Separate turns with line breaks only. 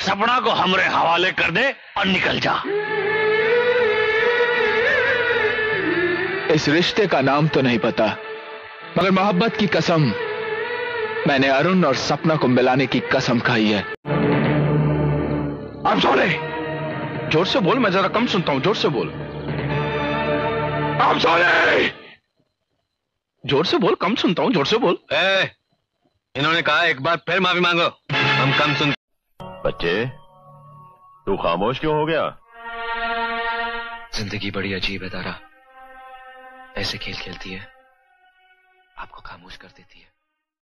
सपना को हमरे हवाले कर दे और निकल जा।
इस रिश्ते का नाम तो नहीं पता, मगर मोहब्बत की कसम मैंने अरुण और सपना को मिलाने की कसम खाई है।
अब सोने,
जोर से बोल, मैं जरा कम सुनता हूं, जोर से बोल।
अब सोने,
जोर से बोल, कम सुनता हूं, जोर से बोल।
इन्होंने कहा एक बार फिर माफी मांगो, हम कम सुन।
बच्चे, तू खामोश क्यों हो गया?
जिंदगी बड़ी अजीब है तारा, ऐसे खेल खेलती है, आपको खामोश कर देती है।